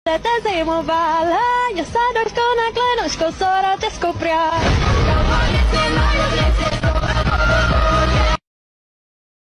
te zaimovalo, ja sadoško nakle nožko sora te skopria.